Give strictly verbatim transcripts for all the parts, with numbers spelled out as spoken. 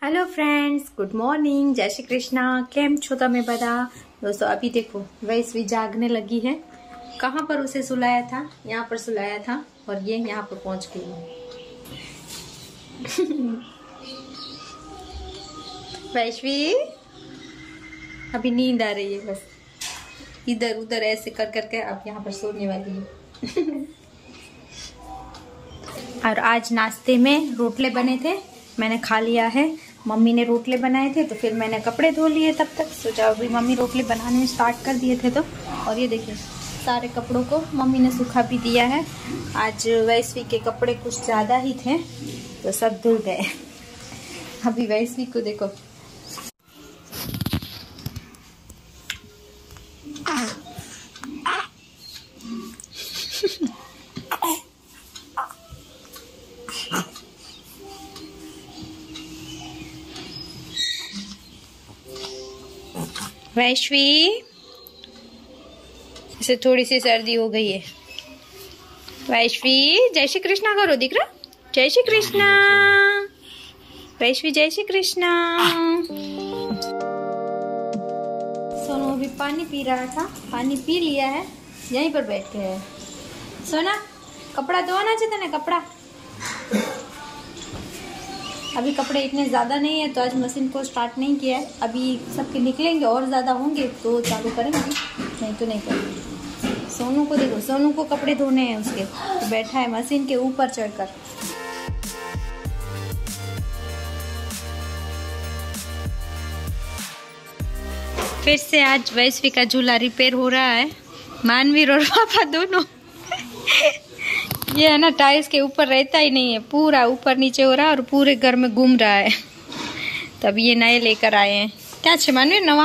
Hello friends, good morning, जय श्री कृष्णा। केम छो तमे बदा दोस्तों। अभी देखो वैश्वी जागने लगी है। कहाँ पर उसे सुलाया था? यहाँ पर सुलाया था और ये यहाँ पर पहुंच गई है। वैश्वी अभी नींद आ रही है, बस इधर उधर ऐसे कर करके अब यहाँ पर सोने वाली है। और आज नाश्ते में रोटले बने थे, मैंने खा लिया है। मम्मी ने रोटले बनाए थे तो फिर मैंने कपड़े धो लिए। तब तक सोचा अभी मम्मी रोटले बनाने स्टार्ट कर दिए थे तो, और ये देखिए सारे कपड़ों को मम्मी ने सूखा भी दिया है। आज वैश्वी के कपड़े कुछ ज़्यादा ही थे तो सब धुल गए। अभी वैश्वी को देखो, वैश्वी इसे थोड़ी सी सर्दी हो गई है। वैश्वी जय श्री कृष्णा करो, दिख रहा? जय श्री कृष्णा वैश्वी, जय श्री कृष्णा। सोनू अभी पानी पी रहा था, पानी पी लिया है, यहीं पर बैठ के है। सोना कपड़ा धोना चाहिए ना, कपड़ा अभी कपड़े इतने ज़्यादा नहीं है तो आज मशीन को स्टार्ट नहीं किया है। अभी सबके निकलेंगे और ज़्यादा होंगे तो चालू करेंगे, नहीं तो नहीं करेंगे। सोनू को देखो, सोनू को कपड़े धोने हैं उसके, तो बैठा है मशीन के ऊपर चढ़कर। फिर से आज वैश्वी का झूला रिपेयर हो रहा है। मानवीर और पापा दोनों ये है ना, टाइल्स के ऊपर रहता ही नहीं है, पूरा ऊपर नीचे हो रहा है और पूरे घर में घूम रहा है। तब ये नए लेकर आए हैं। क्या छे मानवीर नवा?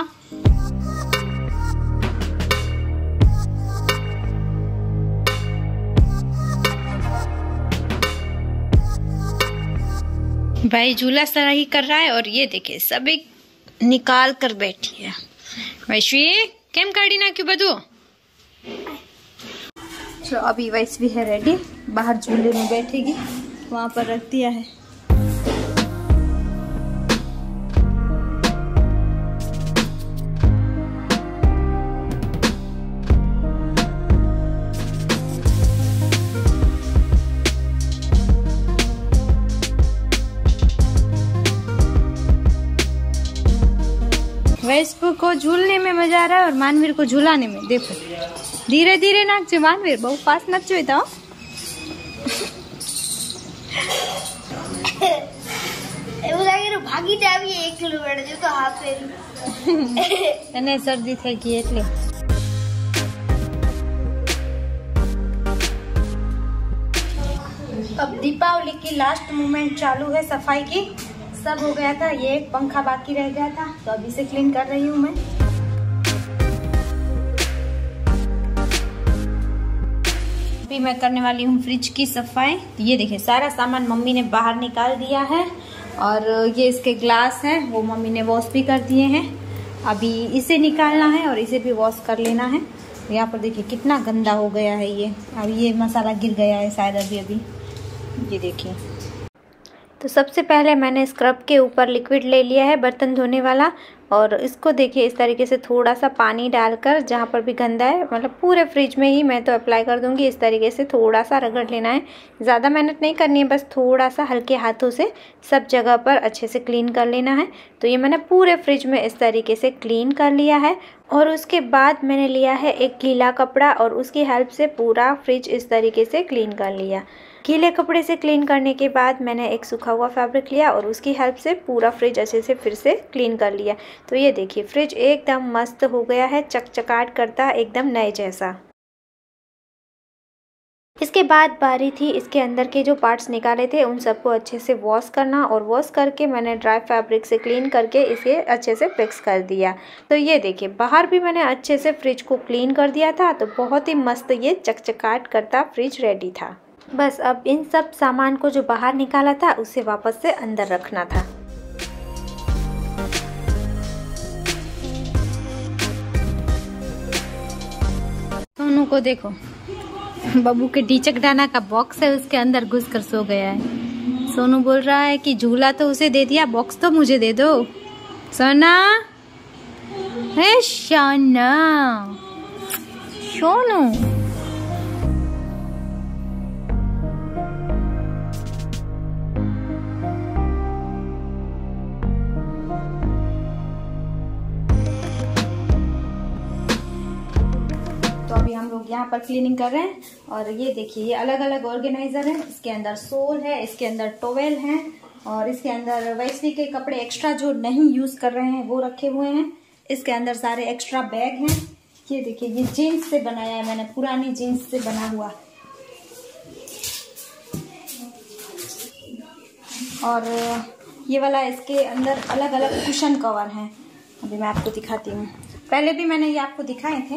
भाई झूला सराही कर रहा है और ये देखिए सभी निकाल कर बैठी है। वैश्वी केम काढ़ी ना क्यों बधु? तो अभी वैश्वी है रेडी, बाहर झूले में बैठेगी, वहां पर रख दिया है। वैश्वी को झूलने में मजा आ रहा है और मानवीर को झूलाने में। देखो धीरे धीरे नाचो मानवीर, बहुत फास्ट नाचो तो। એવું લાગે તો ભાગી જ આવીએ એક કિલોમીટર જો તો હાથ પહેરી એને શરદી થઈ ગઈ એટલે। अब दीपावली की लास्ट मोमेंट चालू है सफाई की। सब हो गया था, ये एक पंखा बाकी रह गया था तो अभी से क्लीन कर रही हूँ मैं। अभी मैं करने वाली हूँ फ्रिज की सफाई। ये देखिए सारा सामान मम्मी ने बाहर निकाल दिया है और ये इसके ग्लास हैं वो मम्मी ने वॉश भी कर दिए हैं। अभी इसे निकालना है और इसे भी वॉश कर लेना है। यहाँ पर देखिए कितना गंदा हो गया है ये। अब ये मसाला गिर गया है शायद अभी अभी, ये देखिए। तो सबसे पहले मैंने स्क्रब के ऊपर लिक्विड ले लिया है बर्तन धोने वाला, और इसको देखिए इस तरीके से थोड़ा सा पानी डालकर जहाँ पर भी गंदा है, मतलब पूरे फ्रिज में ही मैं तो अप्लाई कर दूंगी। इस तरीके से थोड़ा सा रगड़ लेना है, ज़्यादा मेहनत नहीं करनी है, बस थोड़ा सा हल्के हाथों से सब जगह पर अच्छे से क्लीन कर लेना है। तो ये मैंने पूरे फ्रिज में इस तरीके से क्लीन कर लिया है। और उसके बाद मैंने लिया है एक गीला कपड़ा और उसकी हेल्प से पूरा फ्रिज इस तरीके से क्लीन कर लिया। गीले कपड़े से क्लीन करने के बाद मैंने एक सूखा हुआ फैब्रिक लिया और उसकी हेल्प से पूरा फ्रिज अच्छे से फिर से क्लीन कर लिया। तो ये देखिए फ्रिज एकदम मस्त हो गया है, चकचकाट करता एकदम नए जैसा। इसके बाद बारी थी इसके अंदर के जो पार्ट्स निकाले थे उन सबको अच्छे से वॉश करना, और वॉश करके मैंने ड्राई फैब्रिक से क्लीन करके इसे अच्छे से फिक्स कर दिया। तो ये देखिए बाहर भी मैंने अच्छे से फ्रिज को क्लीन कर दिया था, तो बहुत ही मस्त ये चकचकाट करता फ्रिज रेडी था। बस अब इन सब सामान को जो बाहर निकाला था उसे वापस से अंदर रखना था। सोनू को देखो, बब्बू के डीचक डाना का बॉक्स है उसके अंदर घुस कर सो गया है। सोनू बोल रहा है कि झूला तो उसे दे दिया, बॉक्स तो मुझे दे दो। सोना है शाना सोनू। तो अभी हम लोग यहाँ पर क्लीनिंग कर रहे हैं और ये देखिए ये अलग अलग ऑर्गेनाइजर है। इसके अंदर सोल है, इसके अंदर टॉवेल है और इसके अंदर वैसे के कपड़े एक्स्ट्रा जो नहीं यूज कर रहे हैं वो रखे हुए हैं। इसके अंदर सारे एक्स्ट्रा बैग हैं। ये देखिए ये जीन्स से बनाया है मैंने, पुरानी जीन्स से बना हुआ। और ये वाला इसके अंदर अलग अलग कुशन कवर हैं। अभी मैं आपको दिखाती हूँ। पहले भी मैंने ये आपको दिखाए थे।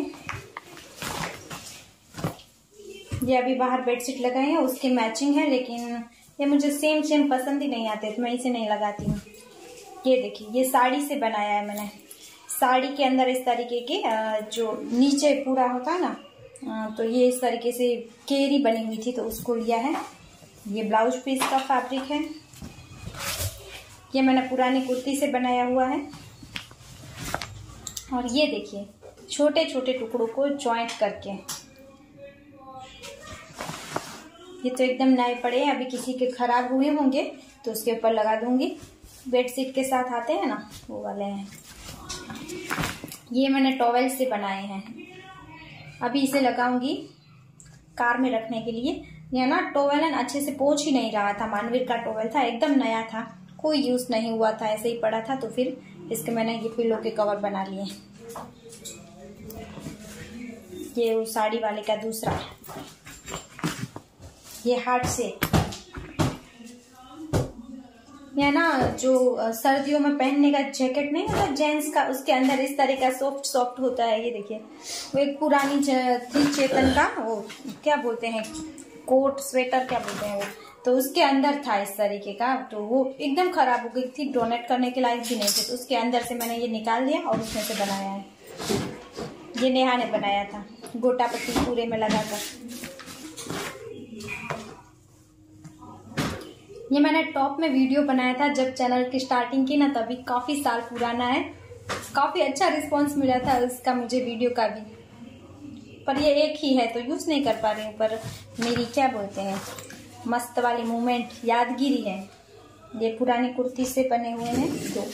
ये अभी बाहर बेडशीट लगाए हैं उसके मैचिंग है, लेकिन ये मुझे सेम सेम पसंद ही नहीं आते तो मैं इसे नहीं लगाती हूँ। ये देखिए ये साड़ी से बनाया है मैंने। साड़ी के अंदर इस तरीके के जो नीचे पूरा होता है ना, तो ये इस तरीके से केरी बनी हुई थी तो उसको लिया है। ये ब्लाउज पीस का फैब्रिक है। ये मैंने पुरानी कुर्ती से बनाया हुआ है। और ये देखिए छोटे छोटे टुकड़ों को जॉइंट करके, ये तो एकदम नए पड़े हैं, अभी किसी के खराब हुए होंगे तो उसके ऊपर लगा दूंगी। बेडशीट के साथ आते हैं ना वो वाले हैं। ये मैंने टॉवेल से बनाए हैं। अभी इसे लगाऊंगी कार में रखने के लिए। ये ना टॉवेल है ना अच्छे से पोंछ ही नहीं रहा था। मानवीर का टॉवेल था, एकदम नया था, कोई यूज नहीं हुआ था, ऐसे ही पड़ा था। तो फिर इसके मैंने ये पिलो के कवर बना लिए। ये उस साड़ी वाले का दूसरा, ये हार्ट से, या ना जो सर्दियों में पहनने का जैकेट नहीं होता जेंट्स का, उसके अंदर इस तरह का सॉफ्ट सॉफ्ट होता है। ये देखिए वो एक पुरानी थी चेतन का, वो क्या बोलते हैं, कोट स्वेटर क्या बोलते हैं वो, तो उसके अंदर था इस तरीके का। तो वो एकदम खराब हो गई थी, डोनेट करने के लायक भी नहीं थे, तो उसके अंदर से मैंने ये निकाल दिया और उसमें से बनाया है। ये नेहा ने बनाया था गोटा पट्टी पूरे में लगाकर। ये मैंने टॉप में वीडियो बनाया था जब चैनल की स्टार्टिंग की ना, तभी काफी साल पुराना है। काफी अच्छा रिस्पांस मिला था उसका मुझे वीडियो का भी, पर ये एक ही है तो यूज नहीं कर पा रही हूँ। पर मेरी क्या बोलते हैं मस्त वाली मोमेंट यादगिरी है। ये पुरानी कुर्ती से बने हुए हैं दो।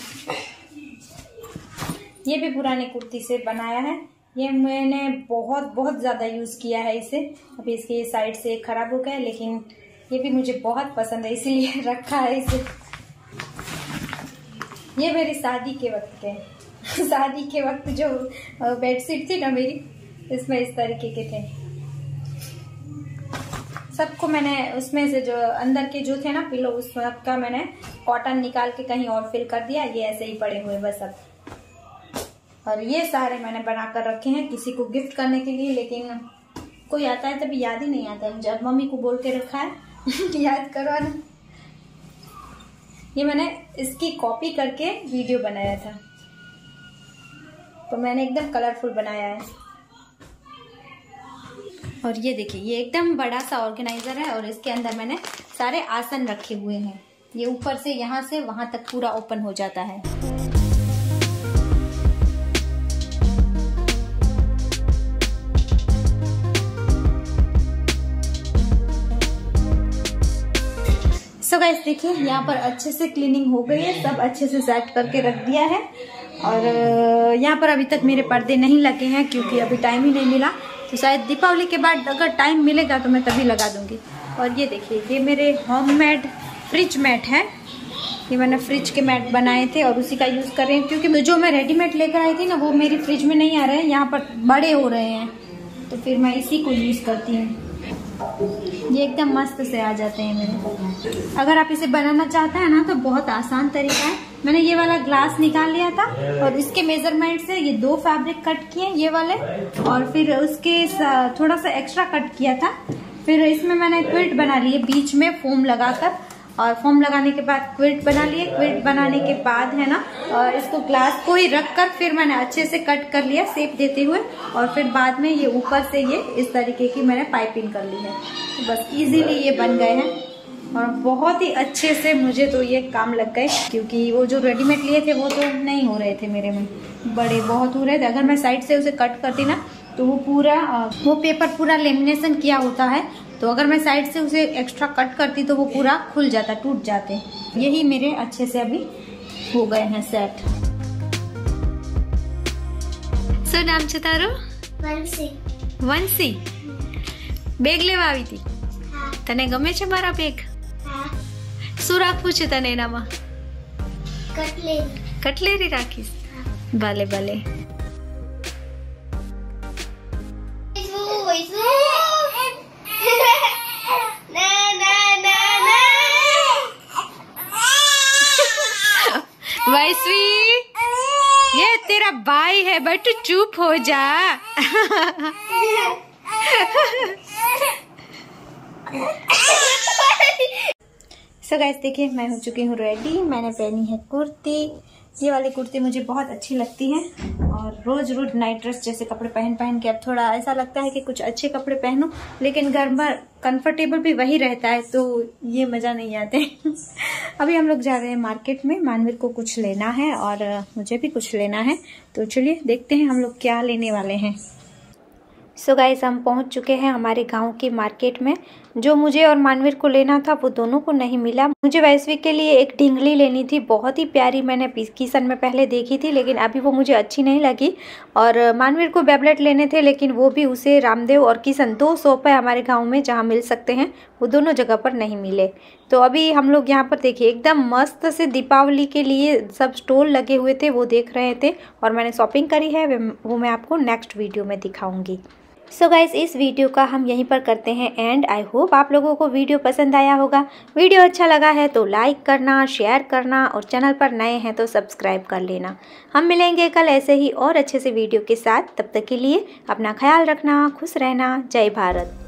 ये भी पुरानी कुर्ती से बनाया है। ये मैंने बहुत बहुत ज्यादा यूज किया है इसे। अभी इसके ये साइड से खराब हो गया, लेकिन ये भी मुझे बहुत पसंद है इसीलिए रखा है इसे। ये मेरी शादी के वक्त के शादी के वक्त जो बेडशीट थी ना मेरी, इसमें इस तरीके के थे। सबको मैंने उसमें से जो अंदर के जो थे ना पिलो, उस वक्त का मैंने कॉटन निकाल के कहीं और फिल कर दिया। ये ऐसे ही पड़े हुए बस अब। और ये सारे मैंने बनाकर रखे हैं किसी को गिफ्ट करने के लिए, लेकिन कोई आता है तभी याद ही नहीं आता है। जब मम्मी को बोल के रखा है याद करो ना। ये मैंने इसकी कॉपी करके वीडियो बनाया था, तो मैंने एकदम कलरफुल बनाया है। और ये देखिए ये एकदम बड़ा सा ऑर्गेनाइजर है और इसके अंदर मैंने सारे आसन रखे हुए हैं। ये ऊपर से यहाँ से वहां तक पूरा ओपन हो जाता है। सो गाइस देखिए यहाँ पर अच्छे से क्लीनिंग हो गई है, सब अच्छे से सेट करके रख दिया है। और यहाँ पर अभी तक मेरे पर्दे नहीं लगे हैं क्योंकि अभी टाइम ही नहीं मिला, तो शायद दीपावली के बाद अगर टाइम मिलेगा तो मैं तभी लगा दूंगी। और ये देखिए ये मेरे होममेड फ्रिज मैट है। ये मैंने फ्रिज के मैट बनाए थे और उसी का यूज कर रहे हैं, क्योंकि जो मैं रेडीमेड लेकर आई थी ना वो मेरी फ्रिज में नहीं आ रहे हैं, यहाँ पर बड़े हो रहे हैं, तो फिर मैं इसी को यूज करती हूँ। ये एकदम मस्त से आ जाते हैं मेरे। अगर आप इसे बनाना चाहते हैं ना तो बहुत आसान तरीका है। मैंने ये वाला ग्लास निकाल लिया था और इसके मेजरमेंट से ये दो फैब्रिक कट किए ये वाले, और फिर उसके थोड़ा सा एक्स्ट्रा कट किया था। फिर इसमें मैंने क्विल्ट बना लिए बीच में फोम लगाकर, और फोम लगाने के बाद क्विल्ट बना लिए। क्विल्ट बनाने के बाद है ना, और इसको ग्लास को ही रखकर फिर मैंने अच्छे से कट कर लिया शेप देते हुए, और फिर बाद में ये ऊपर से ये इस तरीके की मैंने पाइपिंग कर ली है। तो बस इजीली ये बन गए हैं। और बहुत ही अच्छे से मुझे तो ये काम लग गए, क्योंकि वो जो रेडीमेड लिए थे वो तो नहीं हो रहे थे मेरे में, बड़े बहुत हो रहे थे। अगर मैं साइड से उसे कट करती ना तो वो पूरा वो पेपर पूरा लेमिनेशन किया होता है, तो अगर मैं साइड से उसे एक्स्ट्रा कट करती तो वो पूरा खुल जाता, टूट जाते। यही मेरे अच्छे से अभी हो गए हैं सेट। सो नाम છે તારો? વંશી। વંશી, બેગ લેવા આવી હતી? હા। તને ગમે છે મારા બેગ? હા। શું રાખવું છે તને એનામાં? કટલેરી। કટલેરી રાખીશ? ભલે ભલે। वैश्वी, ये तेरा भाई है, बेटू चुप हो जा। सो गाइस देखिए, मैं हो चुकी हूँ रेडी। मैंने पहनी है कुर्ती। ये वाली कुर्ती मुझे बहुत अच्छी लगती है, और रोज रोज नाइट ड्रेस जैसे कपड़े पहन पहन के अब थोड़ा ऐसा लगता है कि कुछ अच्छे कपड़े पहनूं, लेकिन घर में कंफर्टेबल भी वही रहता है, तो ये मजा नहीं आते। अभी हम लोग जा रहे हैं मार्केट में, मानवीर को कुछ लेना है और मुझे भी कुछ लेना है, तो चलिए देखते हैं हम लोग क्या लेने वाले हैं। सो गाइस, हम पहुंच चुके हैं हमारे गांव की मार्केट में। जो मुझे और मानवीर को लेना था वो दोनों को नहीं मिला। मुझे वैश्वी के लिए एक ढिंगली लेनी थी, बहुत ही प्यारी, मैंने किशन में पहले देखी थी, लेकिन अभी वो मुझे अच्छी नहीं लगी। और मानवीर को बेबलेट लेने थे, लेकिन वो भी उसे रामदेव और किशन, दो शॉप है हमारे गाँव में जहाँ मिल सकते हैं, वो दोनों जगह पर नहीं मिले। तो अभी हम लोग यहाँ पर देखिए एकदम मस्त से दीपावली के लिए सब स्टॉल लगे हुए थे, वो देख रहे थे, और मैंने शॉपिंग करी है, वो मैं आपको नेक्स्ट वीडियो में दिखाऊंगी। सो गाइस, इस वीडियो का हम यहीं पर करते हैं एंड। आई होप आप लोगों को वीडियो पसंद आया होगा। वीडियो अच्छा लगा है तो लाइक करना, शेयर करना, और चैनल पर नए हैं तो सब्सक्राइब कर लेना। हम मिलेंगे कल ऐसे ही और अच्छे से वीडियो के साथ। तब तक के लिए अपना ख्याल रखना, खुश रहना। जय भारत।